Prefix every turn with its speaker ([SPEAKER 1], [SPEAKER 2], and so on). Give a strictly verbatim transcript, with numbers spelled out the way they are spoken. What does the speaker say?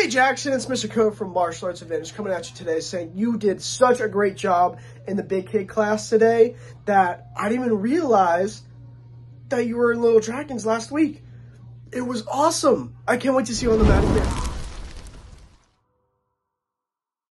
[SPEAKER 1] Hey Jackson, it's Mister Code from Martial Arts Advantage coming at you today saying you did such a great job in the big kid class today that I didn't even realize that you were in Little Dragons last week. It was awesome. I can't wait to see you on the mat again.